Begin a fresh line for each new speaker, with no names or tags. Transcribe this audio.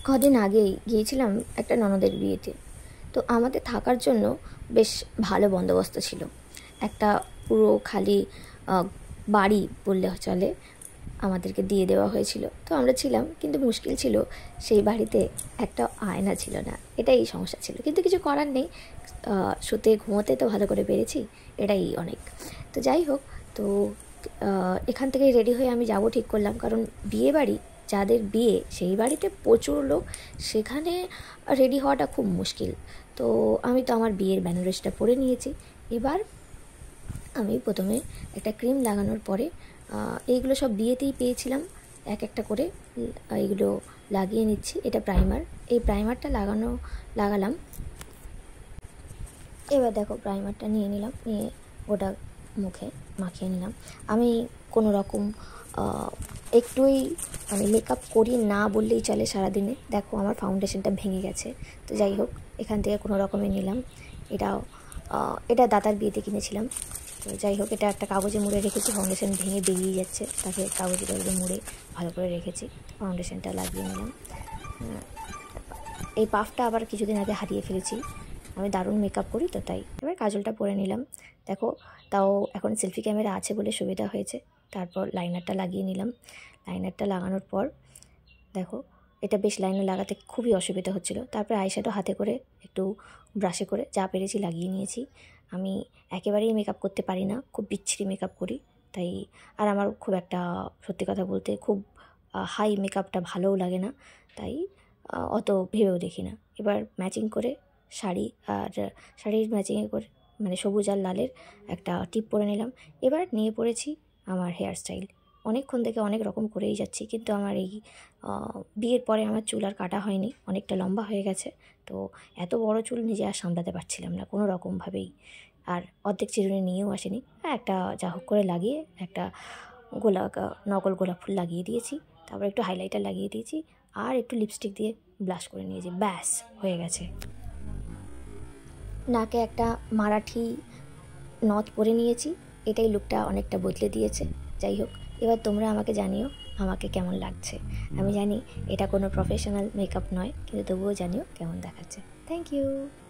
কদিন আগেই গিয়েছিলাম একটা ননদের বিয়েতে। তো আমাদের থাকার জন্য বেশ ভালো বন্দোবস্ত ছিল। একটা পুরো খালি বাড়ি বললে চলে আমাদেরকে দিয়ে দেওয়া হয়েছিল। তো আমরা ছিলাম, কিন্তু মুশকিল ছিল সেই বাড়িতে একটা আয়না ছিল না। এটাই সমস্যা ছিল, কিন্তু কিছু করার নেই। শুতে ঘুমোতে তো ভালো করে পেরেছি, এটাই অনেক। তো যাই হোক, তো এখান থেকে রেডি হয়ে আমি যাব ঠিক করলাম, কারণ বিয়ে বাড়ি যাদের বিয়ে সেই বাড়িতে প্রচুর লোক, সেখানে রেডি হওয়াটা খুব মুশকিল। তো আমি তো আমার বিয়ের বেনারসিটা পরে নিয়েছি। এবার আমি প্রথমে একটা ক্রিম লাগানোর পরে এইগুলো সব বিয়েতেই পেয়েছিলাম, এক একটা করে এইগুলো লাগিয়ে নিচ্ছি। এটা প্রাইমার, এই প্রাইমারটা লাগালাম। এবার দেখো, প্রাইমারটা নিয়ে নিলাম, নিয়ে ওটা মুখে মাখিয়ে নিলাম। আমি কোনো রকম একটুই মানে মেকআপ করি না বললেই চলে সারাদিনে। দেখো আমার ফাউন্ডেশনটা ভেঙে গেছে। তো যাই হোক, এখান থেকে কোনো রকমে নিলাম। এটা দাদার বিয়েতে কিনেছিলাম। তো যাই হোক, এটা একটা কাগজে মুড়ে রেখেছি, ফাউন্ডেশন ভেঙে বেরিয়ে যাচ্ছে, তাকে কাগজে মুড়ে ভালো করে রেখেছি। ফাউন্ডেশনটা লাগিয়ে নিলাম। এই পাফটা আবার কিছুদিন আগে হারিয়ে ফেলেছি। আমি দারুণ মেকআপ করি তো, তাই। এবার কাজলটা পরে নিলাম। দেখো, তাও এখন সেলফি ক্যামেরা আছে বলে সুবিধা হয়েছে। তারপর লাইনারটা লাগিয়ে নিলাম। লাইনারটা লাগানোর পর দেখো, এটা বেশ লাইনার লাগাতে খুবই অসুবিধা হচ্ছিল। তারপরে আইশ্যাডো হাতে করে একটু ব্রাশে করে যা পেরেছি লাগিয়ে নিয়েছি। আমি একেবারেই মেকআপ করতে পারি না, খুব বিচ্ছিরি মেকআপ করি, তাই। আর আমার খুব একটা, সত্যি কথা বলতে, খুব হাই মেকআপটা ভালোও লাগে না, তাই অত ভেবেও দেখি না। এবার ম্যাচিং করে শাড়ি, আর শাড়ির ম্যাচিংয়ে করে মানে সবুজ আর লালের একটা টিপ পরে নিলাম। এবার নিয়ে পড়েছি আমার হেয়ার স্টাইল। অনেকক্ষণ থেকে অনেক রকম করেই যাচ্ছি, কিন্তু আমার এই বিয়ের পরে আমার চুল আর কাটা হয়নি, অনেকটা লম্বা হয়ে গেছে। তো এত বড় চুল নিজে আর সামলাতে পারছিলাম না কোনো রকমভাবেই, আর অর্ধেক চিরুনি নিয়েও আসেনি। একটা যা হোক করে লাগিয়ে একটা নকল গোলাপ ফুল লাগিয়ে দিয়েছি। তারপর একটু হাইলাইটার লাগিয়ে দিয়েছি, আর একটু লিপস্টিক দিয়ে ব্লাশ করে নিয়েছি। ব্যাস, হয়ে গেছে। নাকে একটা মারাঠি নথ পরে নিয়েছি, এটাই লুকটা অনেকটা বদলে দিয়েছে। যাই হোক, এবার তোমরা আমাকে জানিও আমাকে কেমন লাগছে। আমি জানি এটা কোনো প্রফেশনাল মেকআপ নয়, কিন্তু তবুও জানিও কেমন দেখাচ্ছে। Thank you.